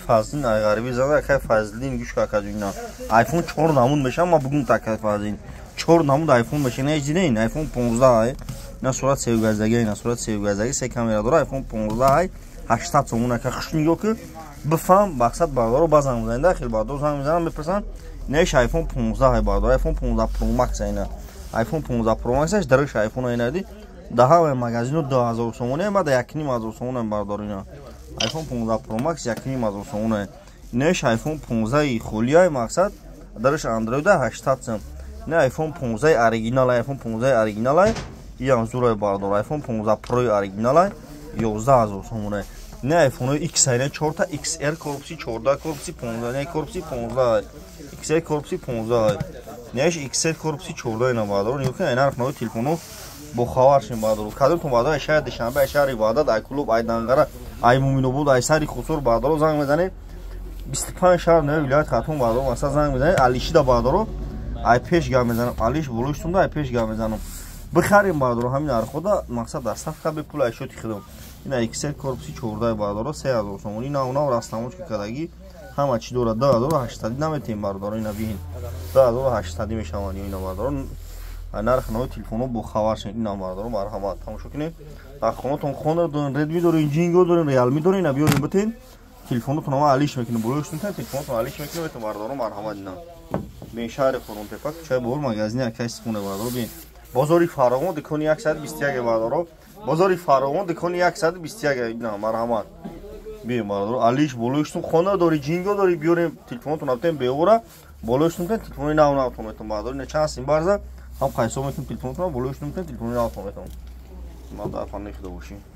Fazlin ayğarı zada akay Fazlin güç kakadıyla. iPhone 4 namud meşe ama bugün takay Fazlin. 4 namud iPhone meşe ne ejdineyin iPhone 15 ay. Ne surat sevgazagi ne surat sevgazagi se kamera dora iPhone 15 ay 80 сомон ака хушни ё ки бифам мақсад бардоро базан мизанин дахил бардор зан мизанам бепрасан неш iPhone 15 ай бардор iPhone 15 Pro Max айна iPhone 15 Pro Max аш дараш iPhone айнади daha magazino 2000 сомоне ма да 1500 сомон бардорина iPhone 15 Pro Max 1500 сомон неш iPhone 15 холия мақсад дараш Android 80 сом не iPhone 15 оригинал iPhone 15 оригинал یا زورای باردار iPhone 15 Pro оригинал 11000 сомон не iPhone X айна 4 та XR корпуси 14 корпуси 15 не корпуси 15 XR корпуси 15 неш XR корпуси 14 айна бардор ё ки айна рахнои телефону бо хаваршин бардор кадр тун бардор шаҳр душанбе шаҳр ибодат ай клуб ай дангара ай муминобуд ай сари хусур бардор занг мезанед 25 шаҳр не вилоят хатун бардор масал занг мезанед алишида бардор ай пеш гам мезанам алиш булуштумда ай пеш гам мезанам бихарим бардор ҳамин архода мақсад дар сафка бепул ай шоти хидам ина XL корпуси 14 бардор 3000 сомон ина уна растамоч кадаги ҳама чи дора 2080 наметем бардор ина бин 2080 мешавани ина бардор нархнои телефону бо хаваршин ина бардор марҳамат тамошо кинед дар хонатон Honor дорин Redmi дорин Jingo дорин Realme дорин ина биёрин битен телефонутон ама алиш мекунед булоштун та телефонутон алиш мекунед бетон бардор марҳамат ина бин шаҳри Хонотепак чай бор магазини ака истифода бардор бин бозори Фарогон дикони 121 бардор бозори Фарогон дикони 121 ина марҳамат бин бардор алиш булоштун Honor дори Jingo дори биёрин телефонутон аптен беора булоштун та телефони навнавтон бетон бардор ина чанд сим барза ҳам қайсо метон телефонутон булоштун та телефони навтон бетон ма дар фан нехида бошӣ